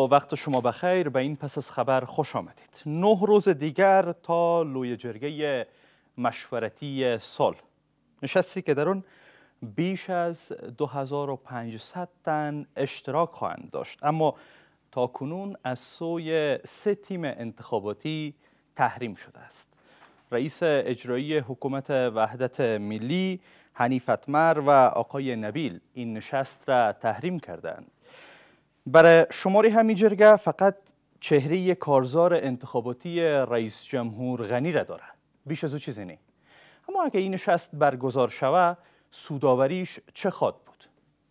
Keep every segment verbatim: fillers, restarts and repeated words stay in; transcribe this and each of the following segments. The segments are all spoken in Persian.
وقت شما بخیر. به این پس از خبر خوش آمدید. نه روز دیگر تا لوی جرگه مشورتی صلح، نشستی که در آن بیش از دو هزار و پانصد تن اشتراک خواهند داشت، اما تا کنون از سوی سه تیم انتخاباتی تحریم شده است. رئیس اجرایی حکومت وحدت ملی حنیف اتمر و آقای نبیل این نشست را تحریم کردند. برای شماری همین جرگه فقط چهره کارزار انتخاباتی رئیس جمهور غنی را داره، بیش از او چیزی نه. اما اگه این نشست برگزار شوه، سوداوریش چه خواهد بود؟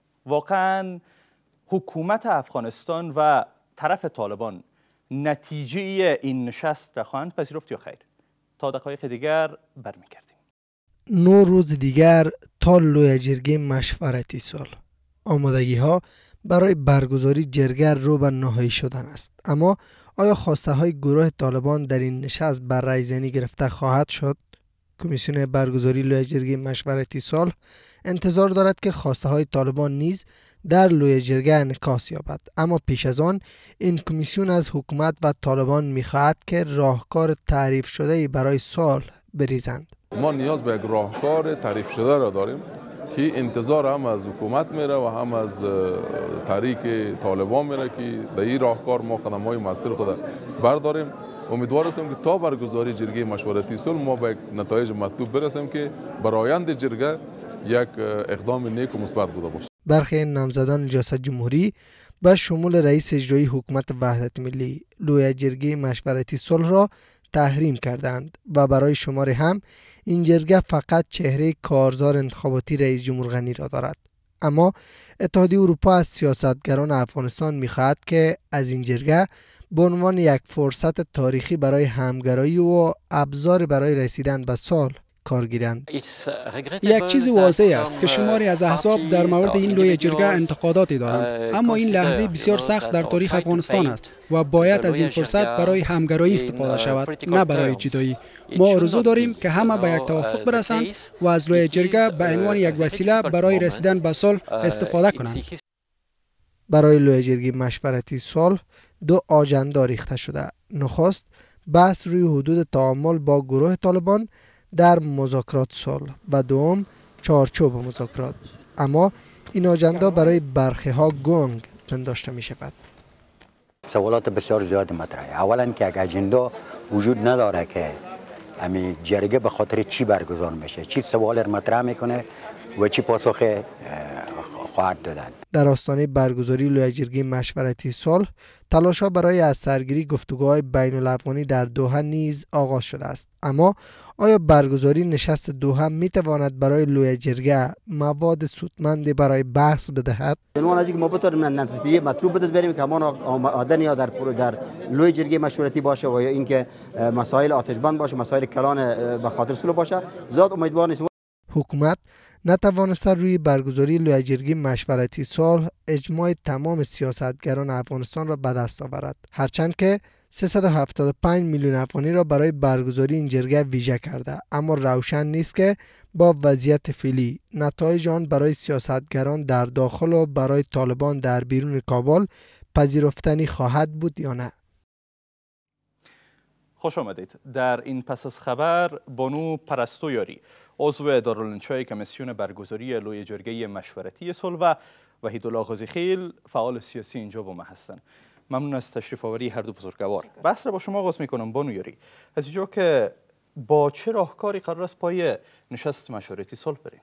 واقعا حکومت افغانستان و طرف طالبان نتیجه این نشست را خواهند پذیرفت یا خیر؟ تا دقایق دیگر برمیگردیم. نه روز دیگر تا لوی جرگه مشورتی صلح، آمادگی ها برای برگزاری جرگه رو به نهایی شدن است. اما آیا خواسته های گروه طالبان در این نشست بر رای زنی گرفته خواهد شد؟ کمیسیون برگزاری لوی جرگه مشورتی صلح انتظار دارد که خواسته های طالبان نیز در لوی جرگه انعکاس یابد، اما پیش از آن این کمیسیون از حکومت و طالبان می‌خواهد که راهکار تعریف شده برای صلح بریزند. ما نیاز به یک راهکار تعریف شده را داریم که انتظار هم از حکومت میره و هم از تحریک طالبان میره که در این راهکار ما قدم‌های مؤثر خود برداریم. امیدوار هستیم که تا برگزاری جرگه مشورتی صلح ما به نتایج مطلوب برسیم که برای آینده جرگه یک اقدام نیک و مثبت بوده باشه. برخی نامزدان ریاست جمهوری به شمول رئیس اجرایی حکومت وحدت ملی لوی جرگه مشورتی صلح را تحریم کردند و برای شماره هم این جرگه فقط چهره کارزار انتخاباتی رئیس جمهور غنی را دارد. اما اتحادیه اروپا از سیاستگران افغانستان می‌خواهد که از این جرگه به عنوان یک فرصت تاریخی برای همگرایی و ابزار برای رسیدن به صلح کار گیرند. یک چیز واضح است که شماری از احزاب در مورد این لوی جرگه انتقاداتی دارند، اما این لحظه بسیار سخت در تاریخ افغانستان است و باید از این فرصت برای همگرایی استفاده شود، نه برای جدایی. ما آرزو داریم که همه به یک توافق برسند و از لوی جرگه به عنوان یک وسیله برای رسیدن به صلح استفاده کنند. برای لوی جرگه مشورتی صلح دو آجندا ریخته شده. نخست بحث روی حدود تعامل با گروه طالبان در مذاکرات صلح و دوم چارچوب مذاکرات. اما این آجندا برای برخی ها گنگ پنداشته می شود. سوالات بسیار زیاد مطرحه. اولا که یک اجندا وجود نداره که امی جرگه به خاطر چی برگزار میشه، چی سوال مطرح میکنه و چی پاسخ خواهد دادن. در آستانه برگزاری لوی جرگه مشورتی صلح تلاش‌ها برای از سرگیری گفتگوهای بین الافغانی در دوحه نیز آغاز شده است. اما آیا برگزاری نشست دوحه میتواند برای لوی جرگه مواد سودمند برای بحث بدهد؟ عنوان از اینکه ما بتوانیم نتیجه مطلوب بدست بریم که همان آمدن یا در در لوی جرگه مشورتی باشه و یا اینکه مسائل آتشبند باشه، مسائل کلان به خاطر صلح باشه. زاد امیدوار نیستم حکومت نتوانسته روی برگزاری لوی جرگه مشورتی صلح اجماع تمام سیاستگران افغانستان را به دست آورد، هرچند که سیصد و هفتاد و پنج میلیون افغانی را برای برگزاری این جرگه ویژه کرده، اما روشن نیست که با وضعیت فعلی نتایج آن برای سیاستگران در داخل و برای طالبان در بیرون کابل پذیرفتنی خواهد بود یا نه. خوش آمدید. در این پس از خبر بانو پرستویاری، عضو دارالانشای کمیسیون برگزاری لوی جرگه مشورتی صلح و وحیدالله غازیخیل، فعال سیاسی اینجا با ما هستند. ممنون از تشریف آوری هر دو بزرگوار. بحث را با شما آغاز میکنم بانو یاری. از اینجا که با چه راهکاری قرار است پای نشست مشورتی صلح بریم؟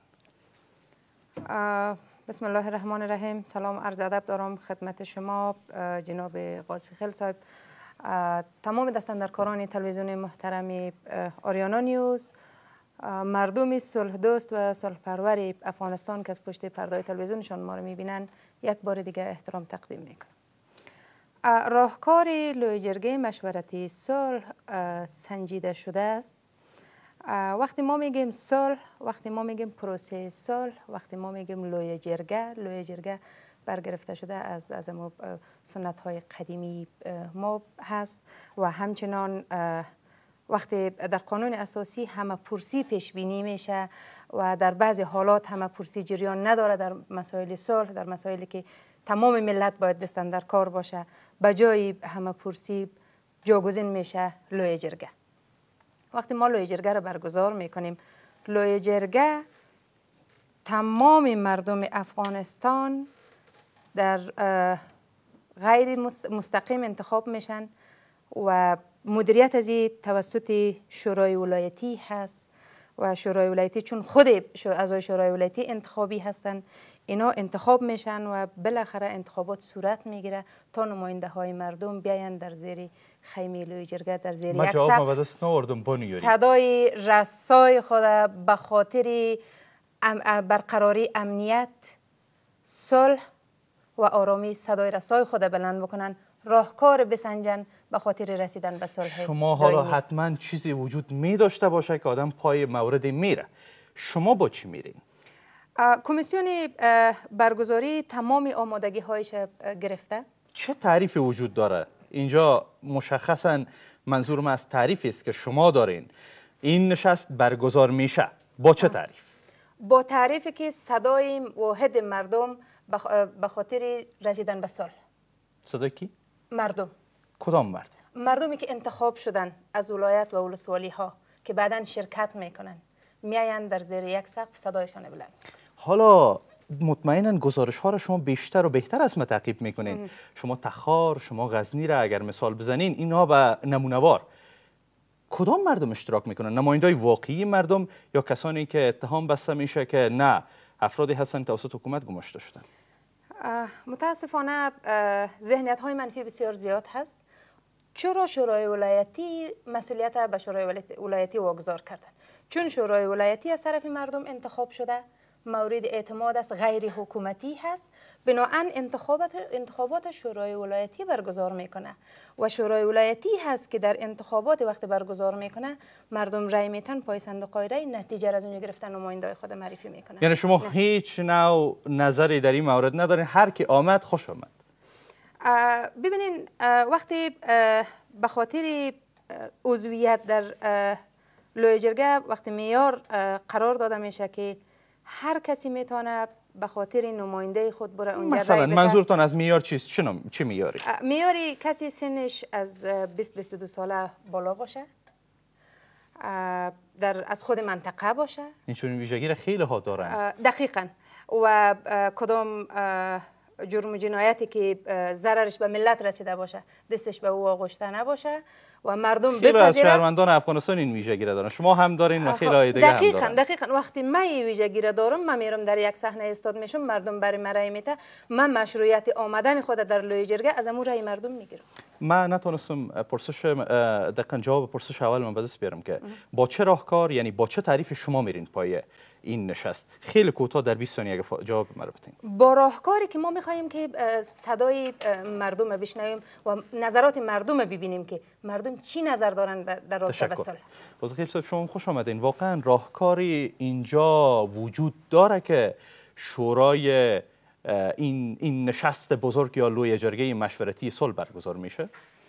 بسم الله الرحمن الرحیم. سلام عرض ادب دارم خدمت شما جناب غازیخیل صاحب، تمام دستاندرکاران تلویزیون محترم آریانا نیوز، مردم صلح دوست و صلح پرور افغانستان که از پشت پرده تلویزیونشان ما رو میبینن، یک بار دیگه احترام تقدیم میکنم. راهکار لوی جرگه مشورتی صلح سنجیده شده است. وقتی ما میگیم صلح، وقتی ما میگیم پروسه صلح، وقتی ما میگیم لوی جرگه، لوی جرگه برگرفته شده از از سنت های قدیمی ما هست و همچنان وقتی در قانون اساسی همه پرسی پیش بینی میشه و در بعضی حالات همه پرسی جریان نداره در مسائل صلح، در مسائلی که تمام ملت باید دستن در کار باشه. به جای همه پرسی جاگزین میشه لوی جرگه. وقتی ما لوی جرگه رو برگزار میکنیم، لوی جرگه تمام مردم افغانستان در غیر مستقیم انتخاب میشن و مدیریت از این توسط شورای ولایتی هست و شورای ولایتی چون خود اعضای شورای ولایتی انتخابی هستن، اینا انتخاب میشن و بالاخره انتخابات صورت میگیره تا نماینده های مردم بیاین در زیر خیمه لوی جرگه، در زیر یک سقف صدای رسای خود به خاطر برقراری امنیت، صلح و آرامی صدای رسای خود بلند بکنن، راهکار بسنجن به خاطر رسیدن به صلح. شما حالا حتما چیزی وجود می داشته باشه که آدم پای مورد میره. شما با چی میرین؟ کمیسیون برگزاری تمام آمادگی هایش گرفته. چه تعریفی وجود داره؟ اینجا مشخصا منظورم از تعریفی است که شما دارین. این نشست برگزار میشه با چه تعریف؟ با تعریفی که صدای واحد مردم به خاطر رسیدن به صلح. صدای کی؟ مردم. کدام مردم؟ مردمی که انتخاب شدن از ولایت و ولسوالی ها که بعداً شرکت میکنن، میاین در زیر یک سقف صدایشان بلند. حالا مطمئنا گزارش ها را شما بیشتر و بهتر از ما تعقیب میکنین. شما تخار، شما غزنی را اگر مثال بزنین، اینها به نمونه‌وار کدام مردم اشتراک میکنن؟ نمایندای واقعی مردم یا کسانی که اتهام بسته میشه که نه افرادی هستن توسط حکومت گماشته شدن؟ متاسفانه ذهنیت های منفی بسیار زیاد هست. چرا شورای ولایتی مسئولیت به شورای ولایتی واگذار کردن؟ چون شورای ولایتی از طرف مردم انتخاب شده، مورد اعتماد است، غیر حکومتی هست، بنابراین انتخابات انتخابات شورای ولایتی برگزار میکنه و شورای ولایتی هست که در انتخابات وقت برگزار میکنه مردم رای میتن، پای صندوق رای نتیجه از اونجا گرفتن نمایندای خود معرفی میکنه. یعنی شما نه. هیچ نوع نظری در این مورد ندارین؟ هر کی آمد خوش آمد؟ ببینین وقتی به خاطر عضویت در لوی جرگه وقتی معیار قرار داده میشه که هر کسی میتونه به خاطر نماینده خود بره اونجا مثلا رای بده. منظورتان از معیار چیست؟ چه چه معیاری؟ معیاری کسی سنش از بیست تا بیست و دو ساله بالا باشه، در از خود منطقه باشه. این چون ویژگی را خیلی ها دارن. دقیقاً. و کدام جرم و جنایتی که ضررش به ملت رسیده باشه دستش به او آغشته نباشه و مردم بپذیرن. خیلی از شهروندان افغانستان این ویژگی را دارن. شما هم دارین و خیلی های دیگه هم دقیقاً دارن. دقیقاً وقتی من این ویژگی را دارم، من میرم در یک صحنه استاد میشم، مردم برای من رای میده، من مشروعیت آمدن خود در لوی جرگه از امور رای مردم میگیرم. من نتونستم پرسش دقیقاً جواب پرسش اول من به دست بیارم که با چه راهکار، یعنی با چه تعریف شما میرین پای این نشست؟ خیلی کوتاه در بیست ثانیه جواب ما رو بدین. با راهکاری که ما میخواهیم که صدای مردم بشنویم و نظرات مردم ببینیم که مردم چی نظر دارن در رابطه با صلح. بازخیل صاحب شما خوش آمدین. واقعا راهکاری اینجا وجود داره که شورای این این نشست بزرگ یا لوی جرگه مشورتی صلح برگزار میشه؟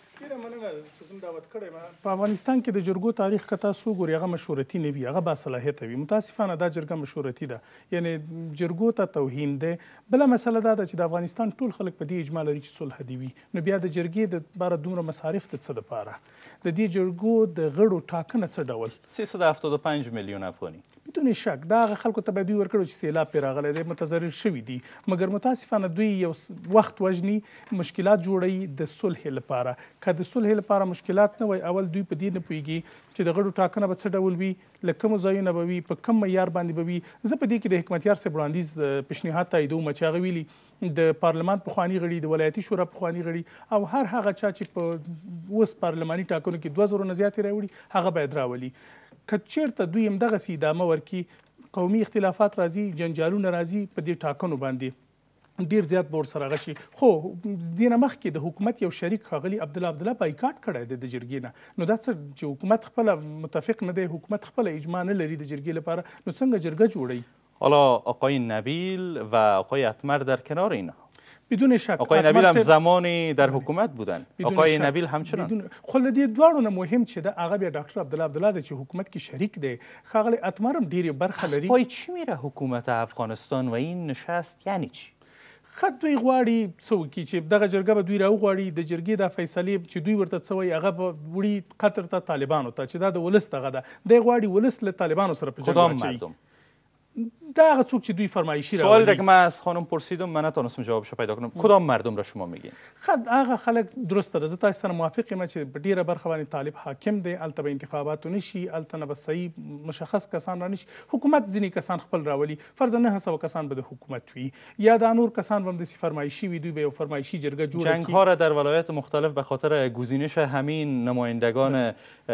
په افغانستان کې د جرګو تاریخ که تاسو وګورئ هغه مشورتي نه وي، هغه باصلاحیته وي. متاسفانه دا جرګه مشورتي ده، یعنی جرګو ته توهین دی. بله مسله دا ده چې د افغانستان ټول خلک په دې اجماع لري چې صلح دې وي، نو بیا د جرګې دپاره دومره مصارف د څه دپاره؟ د دې جرګو د غړو ټاکنه څه ډول؟ سیصد و هفتاد و پنج میلیون افغاني بدون شک دا هغه خلکو ته به دوی ورکړو چې سیلاب پرې راغلی دی، متضرر شوي دي، مګر متاسفانه دوی یو وخت وژني، مشکلات جوړوي د صلح لپاره. که د صلح لپاره مشکلات نه وای، اول دوی په دې نه پوهېږي چې د غړو ټاکنه به څه ډول وي، له کومو ځایونه به وي، په کوم معیار باندې به وي. زه په دې کې د حکمتیار صاحب وړاندیز پیشنهاد تاییدوم چې هغه ویلي د پارلمان پخواني غړي، د ولایتي شورا پخواني غړي او هر هغه چا چې په اوس پارلماني ټاکنو کې دوه زرو نه زیاتې راوړي هغه باید راولي. که چېرته دوی همدغسې ادامه ورکړي، قومي اختلافات راځي، جنجالونه راځي په دې ټاکنو باندې، ډیر زیات به ورسره هغه شي. خو دې نه مخکې د حکومت یو شریک ښاغلي عبدالله عبدالله بایکاټ کړی دی د جرګې نه. نو دا څه چې حکومت خپله متفق نه دی، حکومت خپله اجماع نه لري د جرګې لپاره، نو څنګه جرګه جوړوي؟ حالا آقای نبیل و آقای اتمر در کنار اینها. بدون شک آقای نبیل هم زمانی در حکومت بودن. آقای نبیل همچنان. خو له دې دواړو نه مهم چې ده هغه بیا ډاکټر عبدالله عبدالله دی چې حکومت کې شریک دی. ښاغلی اتمر هم ډېرې برخه لري. از پای چی میره حکومت افغانستان و این نشست یعنی چی؟ خو دوی غواړي څه وکړي چې دغه جرګه به دوی راوغواړي د جرګې دا فیصلې چې دوی ورته څه وایي هغه به وړي قطر ته طالبانو ته چې دا د ولس دغه ده دی غواړي ولس له طالبانو سره په جنګ واچوي دا هغه څوک چې دوی فرمایشی راوړي. سوالی را که من از خانم پرسیدم من نتونستم جوابش پیدا کنم کدام مردم را شما میگین؟ خد هغه خلک درسته ده زه تاسو سره موافق یم چې په ډیره برخه باندې طالب حاکم دی هلته به انتخاباتو نشي هلته نه به صحیح مشخص کسان را نشي حکومت ځینې کسان خپل راولي فرضاً نه سوه کسان به د حکومت وي یا دا نور کسان به هم داسې فرمایشي وي دوی به یو فرمایشي جرګه جوړه جنگ ها را در ولایت مختلف به خاطر گزینش همین نمایندگان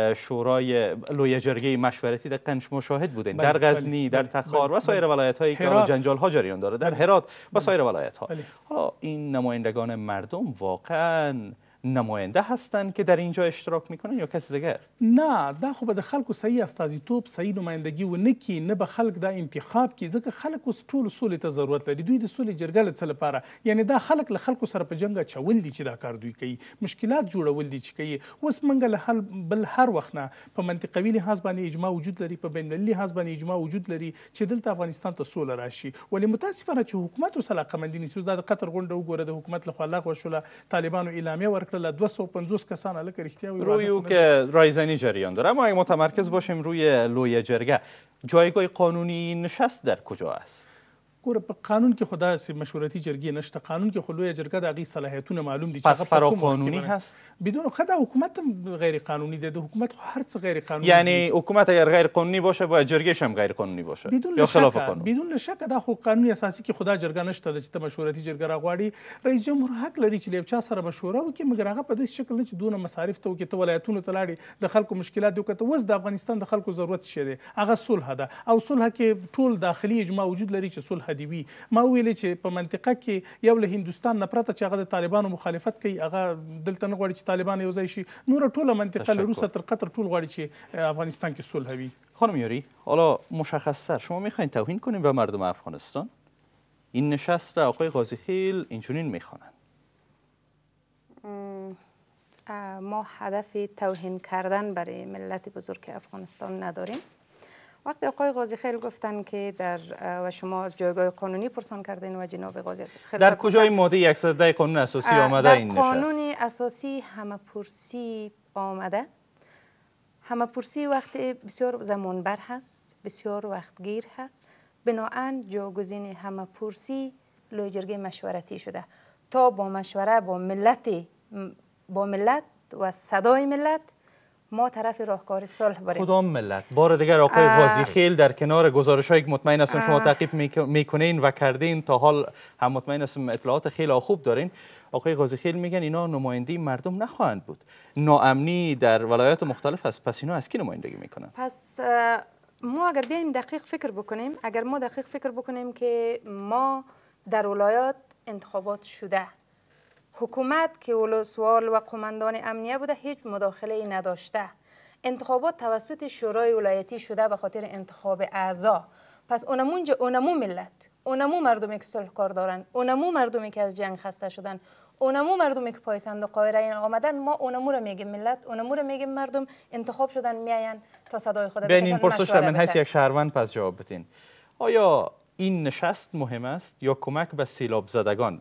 شورای لوی جرگه مشورتی در قنش مشاهد بودین در غزنی در تخار و سایر ولایت هایی که جنجال ها جریان داره در هرات و سایر ولایت ها. حالا این نمایندگان مردم واقعا نماینده هستند که در اینجا اشتراک میکنن یا کسی دیگر؟ نه دا خو به د خلکو صحیح استازیتوب صحیح نمایندګي ونه کړي نه به خلک دا انتخاب کړي ځکه خلک اوس ټولو سولې ته ضرورت لري دوی د سولې جرګه له څه لپاره یعنی دا خلک له خلکو سره په جنګ اچول دي چې دا کار دوی کوي مشکلات جوړول دي چې کوي اوس موږ له حل بل هر وخت نه په منطقوي لحاظ باندې اجماع وجود لري په بین المللي لحاظ باندې اجماع وجود لري چې دلته افغانستان ته سوله راشي ولې متاسفانه چې حکومت اوس علاقمندي نیسي اوس دا د قطر غونډه وګوره د حکومت لخوا لغوه شوله طالبانو اعلامیه ورکړله دوه سوه پنځوس کسان الک رښتیا روی او که رایزنی جریان داره اما اگه متمرکز باشیم روی لوی جرگه جایگاه قانونی نشست در کجا است؟ ګوره په قانون کې خو داسې مشورتي جرګې نشته قانون کې خو لویه جرګه د هغې صلاحیتونه معلوم دي پس فراقانونی هست؟ بدون خو دا حکومت هم غیر قانونی ده د حکومت خو هر څه غیر قانونی یعنی حکومت اگر غیر قانونی باشه باید جرگهش هم غیر قانونی باشه بدون یا خلاف قانون؟ بدون شک دا خو قانون اساسي کې خدا جرګه نشته چې ته مشورتي جرګه راغواړي رئیس جمهور حق لري چې له چا سره مشوره وکړي مګر هغه په داسې شکل نه چې دونه مصارف ته وکړي ته ولایتونو ته لاړې د خلکو مشکلات دي وکړه اوس د افغانستان د خلکو ضرورت څه دی هغه صلح ده او صلح کې ټول داخلي اجماع وجود لري چې صلح دي وي ما ویلې چې په منطقه کې یو له هندوستان نه پرته چې هغه د طالبانو مخالفت کوي هغه دلته نه غواړي چې طالبان یو ځای شي نور ټوله منطقه له روسیه تر قطر ټول غواړي چې افغانستان کې صلح وي. خانم یاری حالا مشخص‌تر شما میخواین توهین کنین به مردم افغانستان؟ این نشست را آقای قاضیخیل اینچنین میخوانند. ما هدف توهین کردن برای ملت بزرگ افغانستان نداریم. وقتی آقای قاضیخیل گفتن که در و شما جایگاه قانونی پرسان کردین و جناب قاضیخیل در کجای ماده صد و ده قانون اساسی آمده این نشست؟ در قانون اساسی همه پرسی آمده. همه پرسی وقتی بسیار زمانبر هست بسیار وقتگیر هست بناهن جاگزین همه پرسی لوی جرگه مشورتی شده تا با مشوره با ملت با ملت و صدای ملت ما طرف راهکار صلح بریم. کدام ملت؟ بار دیگر آقای قاضیخیل در کنار گزارش‌هایی که مطمئن هستم شما تعقیب میکنین و کردین تا حال هم مطمئن هستم اطلاعات خیلی خوب دارین آقای قاضیخیل میگن اینا نمایندگی مردم نخواهند بود ناامنی در ولایات مختلف است پس اینا از کی نمایندگی میکنن؟ پس ما اگر بیایم دقیق فکر بکنیم اگر ما دقیق فکر بکنیم که ما در ولایات انتخابات شده حکومت که ولسوال و قماندان امنیه بوده هیچ مداخله ای نداشته انتخابات توسط شورای ولایتی شده به خاطر انتخاب اعضا پس اونمونجا اونمو ملت اونمو مردمی که صلح کار دارن اونمو مردمی که از جنگ خسته شدن اونمو مردمی که پای صندوق آراینا آمدن ما اونمو رو میگیم ملت اونمو رو میگیم مردم انتخاب شدن میاین تا صدای خود بکشن این پرسش من حیث یک شهروند پس جواب بدین آیا این نشست مهم است یا کمک به سیلاب زدگان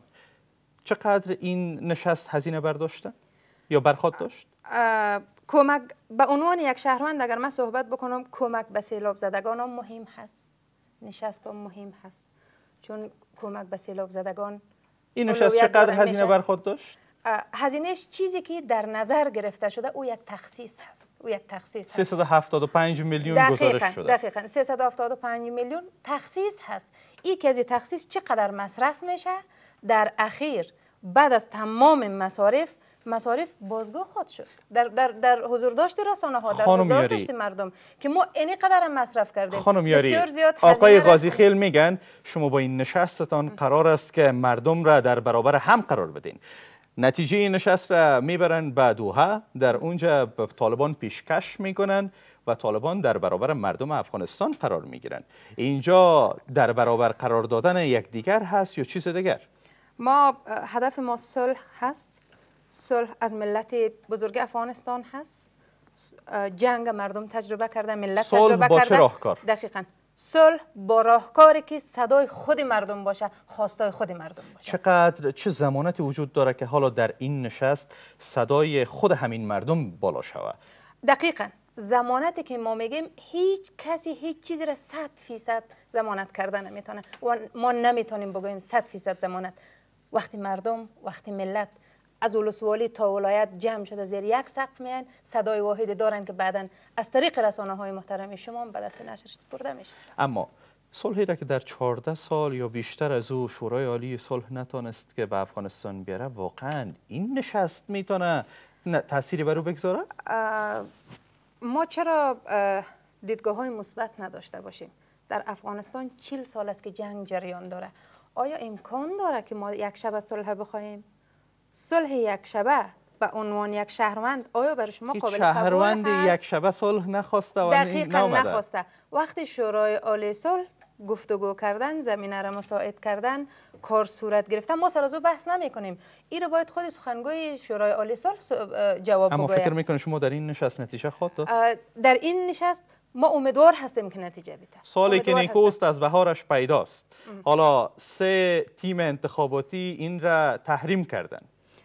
چقدر این نشست هزینه برداشته یا برخواد داشت؟ کمک به عنوان یک شهروند اگر من صحبت بکنم کمک به سیلاب زدگان هم مهم هست نشست هم مهم هست چون کمک به سیلاب زدگان این نشست چقدر هزینه برخواد داشت؟ هزینهش چیزی که در نظر گرفته شده او یک تخصیص هست او یک تخصیص هست سیصد و هفتاد و پنج میلیون گزارش شده دقیقاً سیصد و هفتاد و پنج میلیون تخصیص هست این که از تخصیص چقدر مصرف میشه در اخیر بعد از تمام مصارف مصارف بازگاه خود شد در در در حضور داشت رسانه ها در حضور داشت مردم که ما اینی قدر مصرف کردیم خانم یاری آقای قاضیخیل میگن شما با این نشستتان قرار است که مردم را در برابر هم قرار بدین نتیجه این نشست را میبرن به دوحه در اونجا به طالبان پیشکش میکنن و طالبان در برابر مردم افغانستان قرار میگیرن اینجا در برابر قرار دادن یک دیگر هست یا چیز دیگر؟ ما هدف ما صلح هست صلح از ملت بزرگ افغانستان هست جنگ مردم تجربه کرده ملت تجربه کرده راهکار. دقیقاً صلح با راهکاری که صدای خود مردم باشه، خواستای خود مردم باشه. چقدر چه ضمانتی وجود داره که حالا در این نشست صدای خود همین مردم بالا شود؟ دقیقاً ضمانتی که ما میگیم هیچ کسی هیچ چیزی را صد فیصد ضمانت کرده نمیتونه و ما نمیتونیم بگوییم صد فیصد ضمانت. وقتی مردم، وقتی ملت از ولسوالی تا ولایت جمع شده زیر یک سقف میان، صدای واحدی دارن که بعداً از طریق رسانه های محترم شما به دست نشر سپرده میشه. اما صلحی را که در چهارده سال یا بیشتر از او شورای عالی صلح نتونست که به افغانستان بیاره، واقعا این نشست میتونه تأثیری بر او بگذاره؟ ما چرا دیدگاه های مثبت نداشته باشیم؟ در افغانستان چهل سال است که جنگ جریان داره. آیا امکان داره که ما یک شبه صلح بخواهیم؟ صلح یک شبه به عنوان یک شهروند آیا برای شما قابل قبول هست؟ شهروند یک شبه صلح نخواسته و دقیقاً نخواسته. وقتی شورای عالی صلح گفتگو کردن، زمینه را مساعد کردن، کار صورت گرفتن، ما سر از او بحث نمی کنیم. این را باید خود سخنگوی شورای عالی صلح جواب اما بگوید. فکر میکنید شما در این نشست نتیجه خواهد داد؟ در این نشست ما امیدوار هستیم که نتیجه بده. سالی که نیکوست از بهارش پیداست. ام. حالا سه تیم انتخاباتی این را تحریم کردن.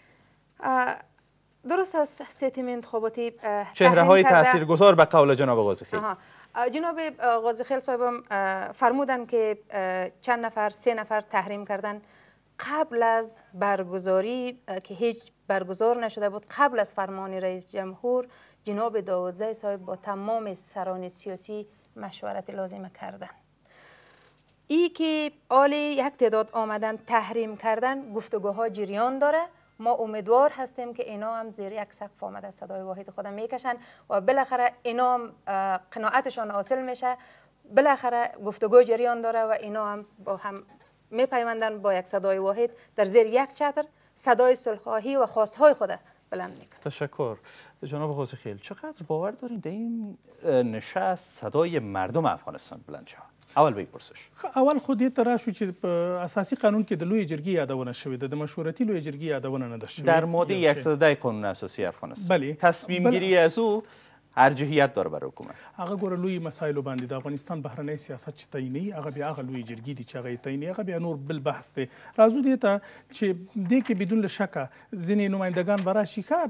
درست است، سه تیم انتخاباتی چهره های تاثیرگذار به قول جناب قاضیخیل. جناب قاضیخیل صاحب فرمودن که چند نفر، سه نفر تحریم کردن قبل از برگزاری که هیچ برگزار نشده بود. قبل از فرمان رئیس جمهور جناب داودزی صاحب با تمام سران سیاسی مشورت لازم کردن. ای که آلی یک تعداد آمدن تحریم کردن، گفتگوها جریان داره. ما امیدوار هستیم که اینا هم زیر یک سقف آمده صدای واحد خودم میکشن و بالاخره اینا هم قناعتشان حاصل میشه. بالاخره گفتگو جریان داره و اینا هم با هم میپیوندن با یک صدای واحد در زیر یک چتر صدای صلح‌خواهی و خواستهای خود بلند میکنن. تشکر جناب قاضیخیل. چقدر باور دارین در این نشست صدای مردم افغانستان بلند شود؟ اول به پرسش. اول خود یې تر شو چې په اساسي قانون کې د لوی جرګې یادونه شوې ده، د مشورتي لوی جرګې یادونه نه ده شوې. در ماده صد و ده قانون اساسی افغانستان. بله. تصمیم گیری از او ارجحیت داره برای حکومت. هغه ګوره لوی مسایلو باندې د افغانستان بهرنی سیاست چې تعیني هغه بیا هغه لوی جرګې دي چې هغه تعیني هغه بیا نور بل بحث دی. راځو دې ته چې دې کې بدون شک ځینې نمایندګان به راشي ښه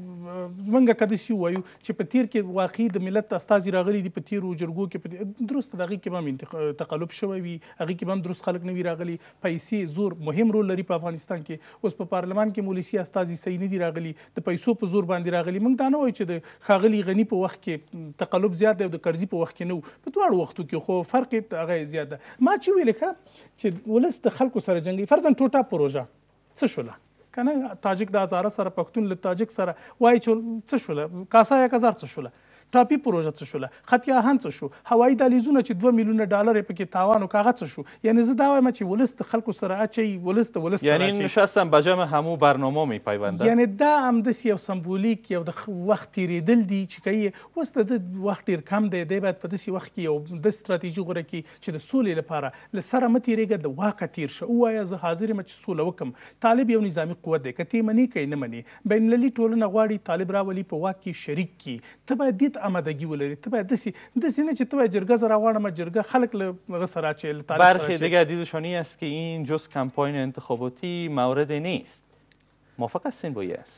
موږ که داسې ووایو چې په تیر کې واقعي د ملت استازي راغلي دي په تیرو جرګو کې درسته د هغې کې به هم تقلب شوی وي، هغې کې به هم درست خلک نه وي راغلي. پیسې زور مهم رول لري په افغانستان کې. اوس په پارلمان کې ولسي استازي صحیح نه دي راغلي، د پیسو په زور باندې راغلي. موږ دا نه وایو چې د ښاغلي غني په وخت کې تقلب زیات دی او د کرزي په وخت کې نه و، په دواړو وختو کې خو فرق یې هغه زیات ده. ما چې ویلې ښه چې ولس د خلکو سره جنګي فرضاً ټوټه پروژه څه شوله که نه، تاجک د هزاره سره پښتون له تاجک سره وایي چې څه شوله، کاسا یک هزار څه شوله، ټاپي پروژه څه شوله، خط آهن څه شو، هوایي دهلیزونه چې دوه میلیونه ډالر یې پکې تاوان و کاغه څه شو. یعنی زه دا وایم چې ولس د خلکو سره اچوي، ولس د ولس سره یعنی این نشست هم به جمع همو برنامه میپیونده. یعنی دا همداسې یو سمبولیک یو د وخت تېرېدل دي چې کوي. اوس د ده وخت ډېر کم دی، دی باید په داسې وخت کې یو د ستراتیژي غوره کړي چې د سولې لپاره له سره مه تېرېږه، د واکه تېر شه، ووایه زه حاضر یم چې سوله وکړم. طالب یو نظامي قوت دی، که ته یې منې که یې نه منې، بین المللي ټولنه غواړي طالب راولي په واک کې شریک کړي. ته باید دې ته آمادګي ولري. تو باید دسی دسی نه چې تو باید جرگه زرا واړم جرگه خلق له سره چه طالب برخی دیگه دیدشانی است که این جز کمپاین انتخاباتی مورد نیست. موافق هستین با این اصل؟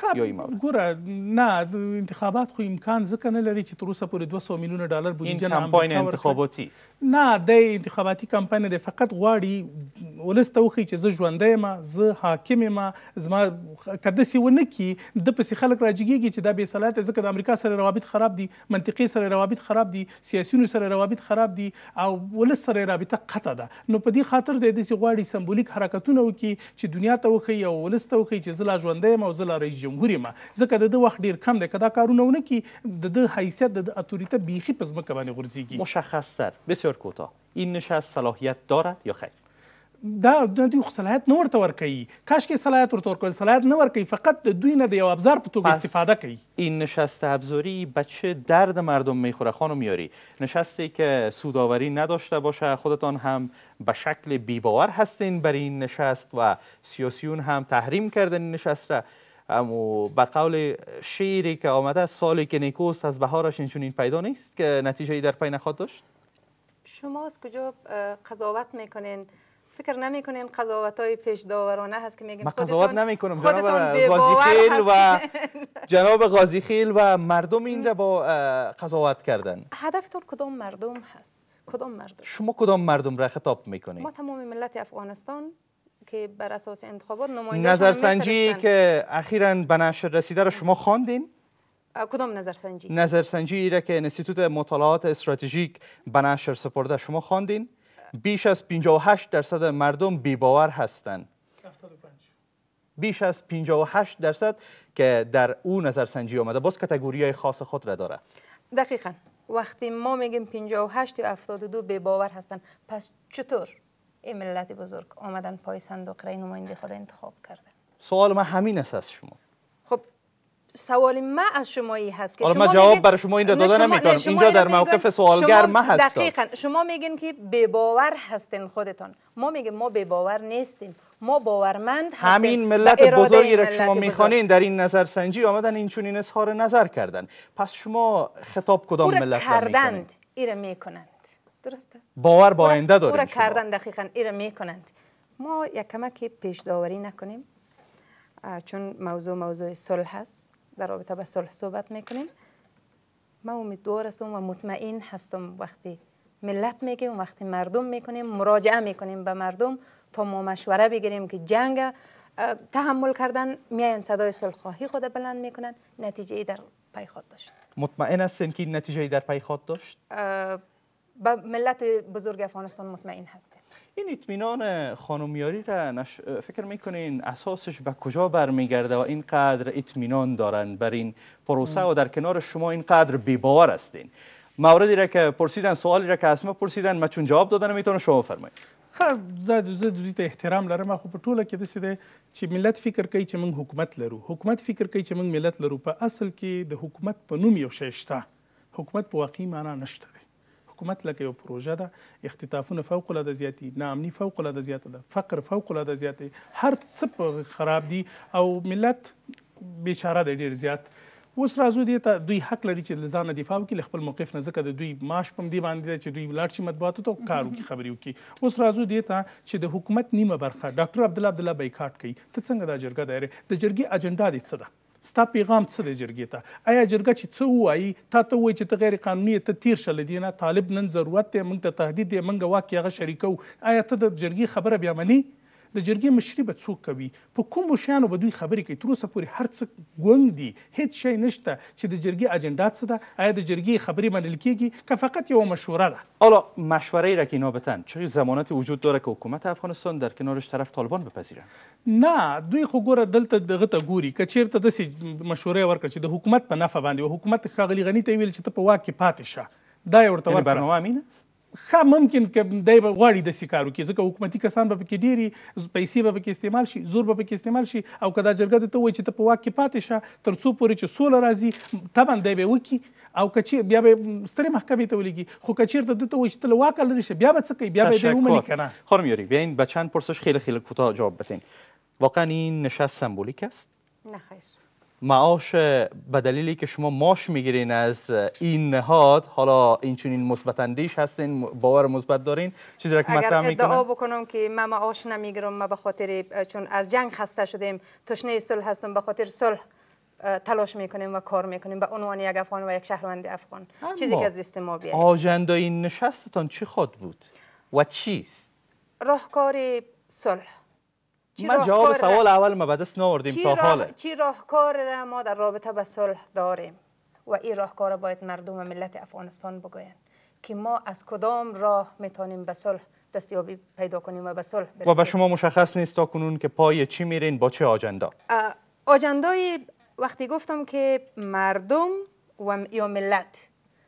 ګوره نه انتخابات خو امکان ځکه نه لري چې تر اوسه پورې دوه سوه میلیونه ډالر بودیجه نه کمپاین انتخاباتي است. نه د انتخاباتي کمپاین دی، فقط غواړي ولس ته وښیي چې زه ژوندی یم، زه حاکم یم. زما که داسې ونه کړي د پسې خلک راجګېږي چې دا بې صلاحیته، ځکه د امریکا سره روابط خراب دي، منطقې سره روابط خراب دي، سیاسیونو سره روابط خراب دي او ولس سره رابطه قطع ده. نو په دې خاطر دی داسې غواړي سمبولیک حرکتونه وکړي چې دنیا ته وښیي او ولس ته وښیي چې زه لا ژوندی یم او زه لا رئیس جمهور یم. ځکه د ده وخت ډېر کم دی، که دا کارونه ونه کړي د ده حیثیت د ده اتوریته بیخي په ځمکه باندې غورځېږي. مشخصتر بسیار کوتاه، این نشست صلاحیت دارد یا خیر؟ دا دوی خو صلاحیت نه ورته ورکوي. کاشکې صلاحیت ورته ورکوي، صلاحیت نه ورکوي، فقط د دوی نه د یو ابزار په توګه استفاده کوي. این نشست ابزاری به چه درد مردم میخوره خانم یاری؟ نشستی که سودآوری نداشته باشه، خودتان هم به شکل بی‌باور هستین بر این نشست و سیاسیون هم تحریم کردن این نشست را. اما به قول شعری که آمده سالی که نیکوست از بهارش این چنین پیدا نیست که نتیجه‌ای در پی نخواهد داشت. شما از کجا قضاوت میکنین؟ فکر نمیکنین قضاوت‌های پیش داورانه هست که میگن خودتون قضاوت نمیکنم جناب قاضی خیل و جناب قاضی خیل و مردم این را با قضاوت کردن. هدفتون کدام مردم هست؟ کدام مردم؟ شما کدام مردم را خطاب میکنین؟ ما تمام ملت افغانستان که بر اساس انتخابات نمایندگان نظرسنجی که اخیراً به نشر رسیده را شما خواندین؟ کدام نظرسنجی؟ نظرسنجی را که انستیتوت مطالعات استراتژیک به نشر سپرده شما خواندین؟ بیش از پنجاه و هشت درصد مردم بی‌باور هستند. بیش از پنجاه و هشت درصد که در او نظرسنجی آمده، باز کاتگوری‌های خاص خود را داره. دقیقاً وقتی ما میگیم پنجاه و هشت یا هفتاد و دو بی‌باور هستند، پس چطور این ملت بزرگ آمدن پای صندوق رای نماینده خود انتخاب کردن؟ سوال ما همین است از شما. خب سوال ما از شما ای هست که شما شما جواب میگین... برای شما این را داده نمیتونم. اینجا در موقف سوالگر ما هستم. دقیقاً شما میگین که بی‌باور هستین خودتان، ما میگیم ما بی‌باور نیستیم، ما باورمند هستیم. همین ملت بزرگی را که شما میخوانین در این نظرسنجی آمدن این چنین اظهار نظر کردن. پس شما خطاب کدام ملت را میکنین؟ ایره میکنند. درسته؟ باور با آینده داریم. او را کردن دقیقاً ایره میکنند. ما یک کمک پیش داوری نکنیم چون موضوع موضوع صلح هست، در رابطه با صلح صحبت میکنیم. ما امیدوار هستم و مطمئن هستم وقتی ملت میگیم، وقتی مردم میکنیم، مراجعه میکنیم به مردم تا ما مشوره بگیریم که جنگ تحمل کردن، میاین صدای صلح‌خواهی خود بلند میکنن، نتیجه در پی خود داشت. مطمئن هستین که نتیجه در پی خود داشت؟ با ملت بزرگ افغانستان مطمئن هستیم. این اطمینان خانمیاری را نش... فکر میکنین اساسش به کجا برمیگرده و اینقدر اطمینان دارن بر این پروسه و در کنار شما اینقدر بی‌باور هستین؟ موردی را که پرسیدن، سوالی را که اسمه پرسیدن، ما چون جواب دادن نمیتونم، شما فرمایید. خب زه زه دوی ته احترام لرم، خو په ټوله کې داسې دی چې ملت فکر کوي چې موږ حکومت لرو، حکومت فکر کوي چې موږ ملت لرو. په اصل کې د حکومت په نوم یو شی شته، حکومت په واقعي معنا نشته دی. حکومت لکه یو پروژه ده، اختطافونه فوق العاده زیات دي، ناامني فوق العاده زیاته ده، فقر فوق العاده زیات دی، هر څه خراب دي او ملت بیچاره دی ډېر زیات. اوس راځو دې ته دوی حق لري چې له ځانه دفاع وکړي، له خپل موقف نه، ځکه د دوی معاش په همدې باندې دی چې دوی ولاړ شي مطبوعاتو ته کار وکړي، خبرې وکړي. اوس راځو دې ته چې د حکومت نیمه برخه ډاکټر عبدالله عبدالله بایکاټ کوي. ته څنګه دا جرګه دایره د جرګې اجنډا دې څه ده؟ ستا پیغام څه دی جرګې ته؟ آیا جرګه چې څه ووایي تا ته ووایي چې ته غیر قانوني ته تیر شه له دې نه، طالب نن ضرورت دی، موږ ته تهدید دی، موږ واک کې هغه شریکو، آیا ته د جرګې خبره بیا منې؟ د جرګې مشري به څوک کوي؟ په کومو شیانو به دوی خبرې کوي؟ تر اوسه پورې هر څه ګونګ دي، هېڅ شی نشته چې د جرګې اجنډا څه ده؟ آیا د جرګې خبرې منل کېږي که فقط یوه مشوره ده؟ حالا مشوره‌ای را که اینا بتن، چه ضمانتی وجود داره که حکومت افغانستان در کنارش طرف طالبان بپذیرن؟ نه، دوی خو ګوره دلته دغه ته ګوري که چېرته داسې مشورې ورکړه چې د حکومت په نفع باندې و، حکومت ښاغلي غني ته یې ویل چې ته په واک کې پاتې شه، دا یې ورته ورکړه. برنامه امین است؟ ښه ممکن که دی به غواړي داسې کار وکړي، ځکه حکومتي کسان به پکې ډېرې پیسې به پکې استعمال شي، زور به پکې استعمال شي، او که دا جرګه درته ووایي چې ته په واک کې پاتې شه تر څو پورې چې سوله راځي، طبعا دی به یې وکړي، او که چېرې بیا به یې سترې محکمې ته ولېږي. خو که چېرته درته ووایي چې ته له واکه لرې شه، بیا به څه کوي؟ بیا به یې دی ومني که نه. خانم یاری، بیاین به چند پرسش خیلی خیلی کوتاه جواب بدین. واقعا این نشست سمبولیک است؟ نه خیر. معاش به دلیلی که شما معاش میگیرین از این نهاد، حالا این چنین مثبت اندیش هستین، باور مثبت دارین، چیزی را که مطرح میکنن؟ اگر ادعا بکنم که من معاش نمیگیرم، من به خاطر چون از جنگ خسته شدیم، تشنه صلح هستم، به خاطر صلح تلاش میکنیم و کار میکنیم به عنوان یک افغان و یک شهروند افغان، چیزی که از دست ما بیاید. آژندای این نشستتان چی خود بود و چیست؟ راهکار صلح. من جواب سوال اول ما به دست ناوردیم تا حالا. چی راهکار را ما در رابطه به صلح داریم و این راهکار باید مردم و ملت افغانستان بگویند که ما از کدام راه میتونیم به صلح دستیابی پیدا کنیم و به صلح برسیم. و به شما مشخص نیست تا کنون که پای چی میرین، با چه آجندا؟ آجندای وقتی گفتم که مردم و یا ملت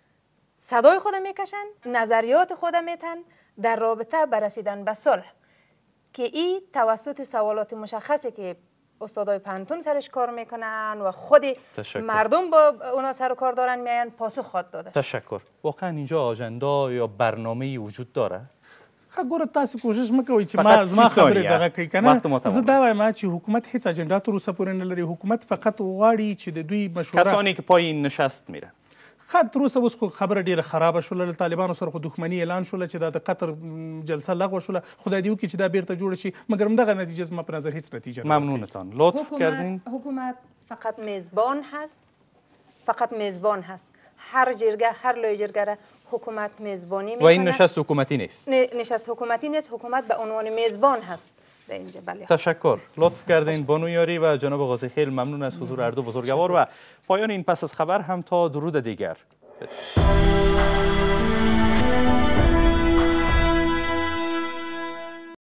صدای خود میکشن، نظریات خود میتن در رابطه برسیدن به صلح، که این توسط سوالات مشخصی که استادای پنتون سرش کار میکنن و خود تشکر. مردم با اونا سر و کار دارن میاین پاسخ خود داده. تشکر. واقعا اینجا آژندا یا برنامه‌ای وجود داره؟ ښه ګوره تاسې کوشش مه کوئ چې ما زما خبرې دغه کوي که نه. زه دا وایم چې حکومت هیڅ اجنډا تر اوسه پورې نه لري. حکومت فقط غواړي چې د دوی مشوره، کسانی که پای این نشست میرن، خط تر اوسه اوس خو خبره ډیره خرابه شوله، له طالبانو سره خو دښمني اعلان شوله چې دا د قطر جلسه لغوه شوله. خدای دې وکړي چې دا بیرته جوړه شي، مګر همدغه نتیجه زما په نظر هیڅ نتیجه نه. ممنونتان لطف کردین. حکومت فقط میزبان هست، فقط میزبان هست. هر جرگه، هر لای جرگه را حکومت میزبانی میکنه و این نشست حکومتی نیست. نشست حکومتی نیست، حکومت به عنوان میزبان هست در اینجا. بله. تشکر، لطف کردین بانو یاری و جناب قاضی خیل. ممنون از حضور هر دو بزرگوار و پایان این پس از خبر هم تا درود دیگر.